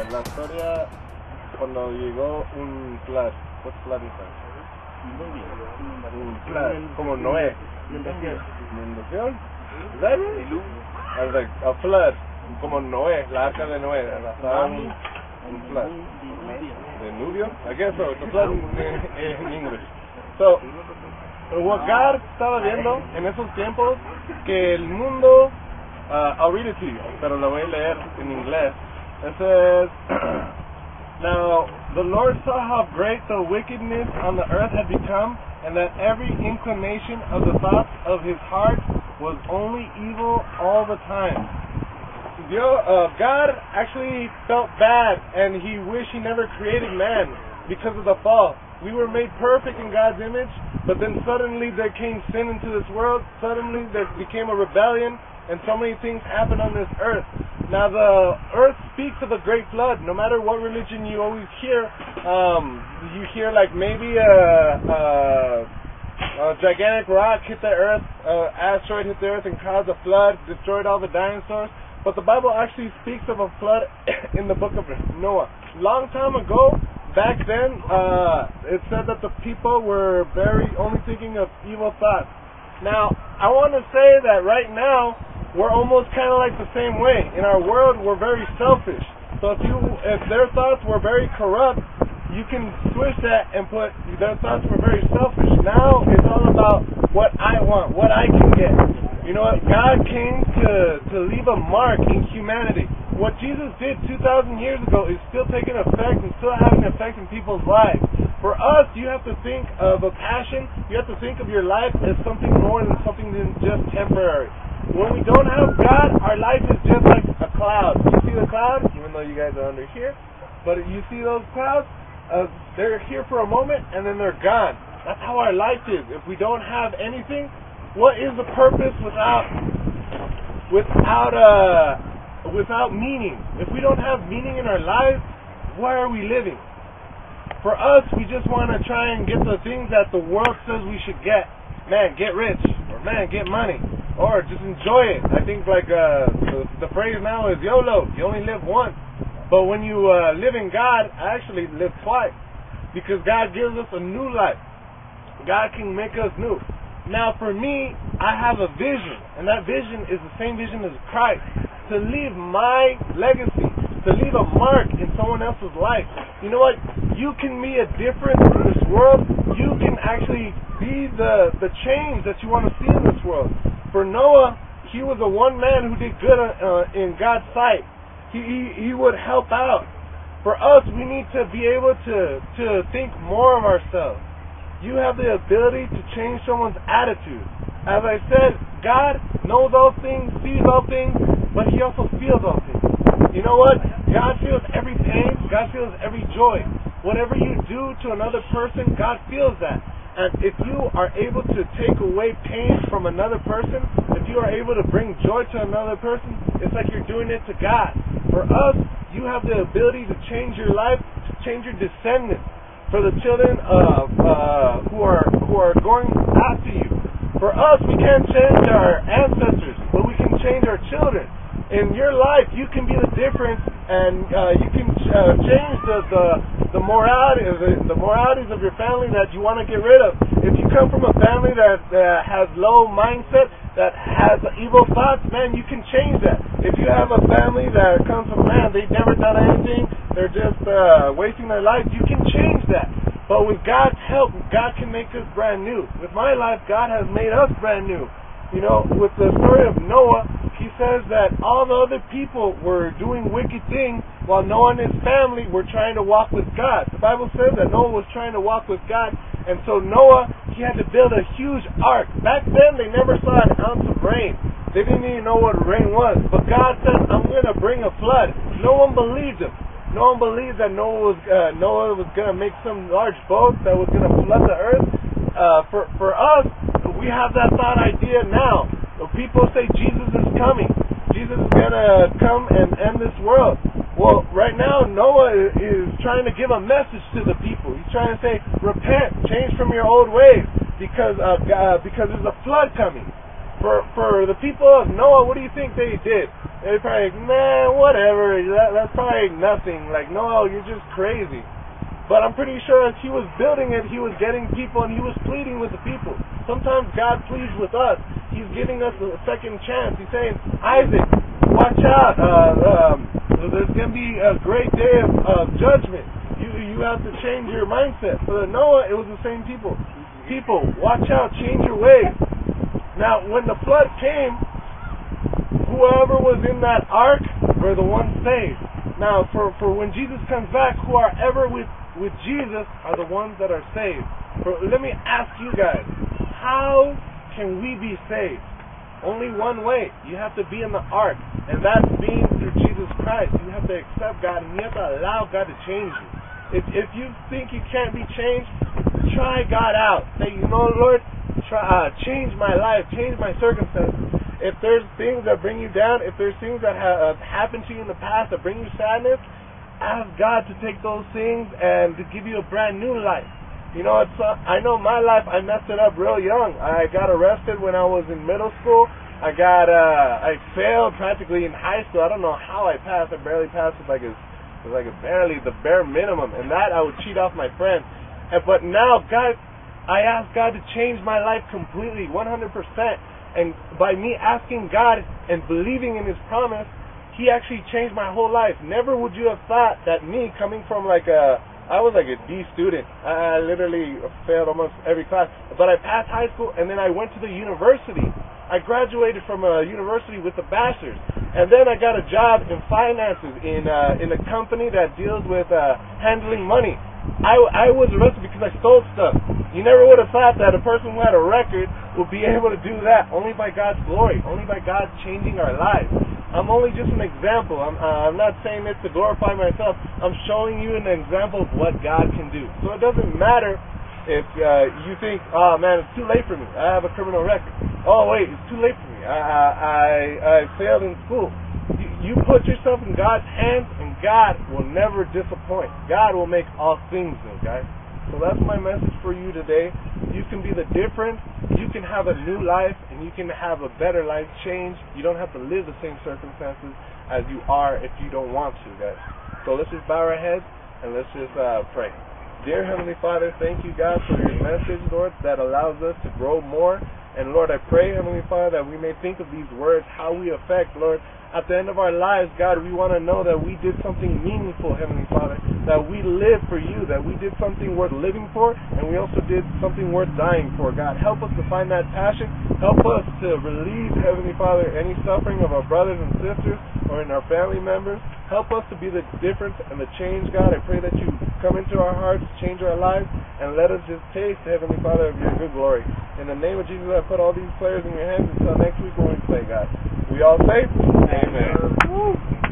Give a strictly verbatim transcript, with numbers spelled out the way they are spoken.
uh, la historia cuando llegó un flood. What's flood in French? Un flood, como Noé. Inundación. Is that right? I was like, a flood, como Noé, la arca de Noé. Un, un flood. Diluvio? I guess so. It's a flood in, in English. So, what God estaba viendo en esos tiempos, que el mundo, uh, I'll read it to you, pero lo voy a leer en inglés. It says, now the Lord saw how great the wickedness on the earth had become, and that every inclination of the thoughts of his heart was only evil all the time. Yo, uh, God actually felt bad, and he wished he never created man because of the fall. We were made perfect in God's image, but then suddenly there came sin into this world. Suddenly there became a rebellion, and so many things happened on this earth. Now the earth speaks of a great flood. No matter what religion you always hear, um, you hear like maybe a, a, a gigantic rock hit the earth, an asteroid hit the earth and caused a flood, destroyed all the dinosaurs. But the Bible actually speaks of a flood in the book of Noah. Long time ago, back then, uh, it said that the people were very only thinking of evil thoughts. Now, I want to say that right now, we're almost kind of like the same way. In our world, we're very selfish. So if you, if their thoughts were very corrupt, you can switch that and put their thoughts were very selfish. Now it's all about what I want, what I can get. You know what? God came to, to leave a mark in humanity. What Jesus did two thousand years ago is still taking effect and still having an effect in people's lives. For us, you have to think of a passion. You have to think of your life as something more than something than just temporary. When we don't have God, our life is just like a cloud. You see the cloud, even though you guys are under here, but you see those clouds, uh, they're here for a moment and then they're gone. That's how our life is. If we don't have anything, what is the purpose without without uh without meaning? If we don't have meaning in our lives, why are we living? For us, we just want to try and get the things that the world says we should get. Man, get rich, or man, get money, or just enjoy it. I think like uh, the, the phrase now is YOLO. You only live once. But when you uh, live in God, I actually live twice, because God gives us a new life. God can make us new. Now for me, I have a vision, and that vision is the same vision as Christ, to leave my legacy, to leave a mark in someone else's life. You know what? You can be a difference in this world. You can actually be the, the change that you want to see in this world. For Noah, he was a one man who did good uh, in God's sight. He, he, he would help out. For us, we need to be able to, to think more of ourselves. You have the ability to change someone's attitude. As I said, God knows all things, sees all things, but He also feels all things. You know what? God feels every pain. God feels every joy. Whatever you do to another person, God feels that. And if you are able to take away pain from another person, if you are able to bring joy to another person, it's like you're doing it to God. For us, you have the ability to change your life, to change your descendants. For the children uh, uh, who are who are going after you. For us, we can't change our ancestors, but we can change our children. In your life, you can be the difference, and uh, you can uh, change the the the morality the, the moralities of your family that you want to get rid of. If you come from a family that uh, has low mindset, that has evil thoughts, man, you can change that. If you have a family that comes from, man, they've never done anything, they're just uh, wasting their life, you can change that. But with God's help, God can make us brand new. With my life, God has made us brand new. You know, with the story of Noah, he says that all the other people were doing wicked things while Noah and his family were trying to walk with God. The Bible says that Noah was trying to walk with God, and so Noah, he had to build a huge ark. Back then, they never saw an ounce of rain. They didn't even know what rain was. But God said, I'm going to bring a flood. No one believed him. No one believed that Noah was uh, Noah was going to make some large boat that was going to flood the earth. Uh, for for us, we have that thought idea now. So people say Jesus is coming. Jesus is going to come and end this world. Well, right now, Noah is trying to give a message to the people. He's trying to say, repent, change from your old ways, because uh, uh, because there's a flood coming. For for the people of Noah, what do you think they did? They're probably like, man, whatever, that, that's probably nothing. Like, no, you're just crazy. But I'm pretty sure as he was building it, he was getting people and he was pleading with the people. Sometimes God pleads with us. He's giving us a second chance. He's saying, Isaac, watch out. Uh, um, there's going to be a great day of, of judgment. You, you have to change your mindset. For Noah, it was the same people. People, watch out, change your ways. Now, when the flood came, whoever was in that ark were the ones saved. Now, for, for when Jesus comes back, who are ever with, with Jesus are the ones that are saved. For, let me ask you guys, how can we be saved? Only one way. You have to be in the ark, and that's being through Jesus Christ. You have to accept God, and you have to allow God to change you. If, if you think you can't be changed, try God out. Say, you know, Lord, try, uh, change my life, change my circumstances. If there's things that bring you down, if there's things that have happened to you in the past that bring you sadness, ask God to take those things and to give you a brand new life. You know, it's, uh, I know my life, I messed it up real young. I got arrested when I was in middle school. I got, uh, I failed practically in high school. I don't know how I passed. I barely passed with like a, with like a barely the bare minimum. And that I would cheat off my friends. And, but now God, I asked God to change my life completely, one hundred percent. And by me asking God and believing in His promise, He actually changed my whole life. Never would you have thought that me coming from like a, I was like a D student. I literally failed almost every class. But I passed high school and then I went to the university. I graduated from a university with a bachelor's. And then I got a job in finances in uh, in a company that deals with uh, handling money. I, I was arrested because I stole stuff. You never would have thought that a person who had a record would be able to do that. Only by God's glory. Only by God changing our lives. I'm only just an example. I'm, uh, I'm not saying this to glorify myself. I'm showing you an example of what God can do. So it doesn't matter if uh, you think, oh man, it's too late for me. I have a criminal record. Oh wait, it's too late for me. I, I, I, I failed in school. You put yourself in God's hands, and God will never disappoint. God will make all things new, guys. So that's my message for you today. You can be the difference. You can have a new life, and you can have a better life change. You don't have to live the same circumstances as you are if you don't want to, guys. So let's just bow our heads, and let's just uh, pray. Dear Heavenly Father, thank you, God, for your message, Lord, that allows us to grow more. And, Lord, I pray, Heavenly Father, that we may think of these words, how we affect, Lord, at the end of our lives, God, we want to know that we did something meaningful, Heavenly Father, that we live for you, that we did something worth living for, and we also did something worth dying for, God. Help us to find that passion. Help us to relieve, Heavenly Father, any suffering of our brothers and sisters or in our family members. Help us to be the difference and the change, God. I pray that you come into our hearts, change our lives, and let us just taste, Heavenly Father, of your good glory. In the name of Jesus, I put all these players in your hands until next week when we play, God. We all say, Amen. Amen.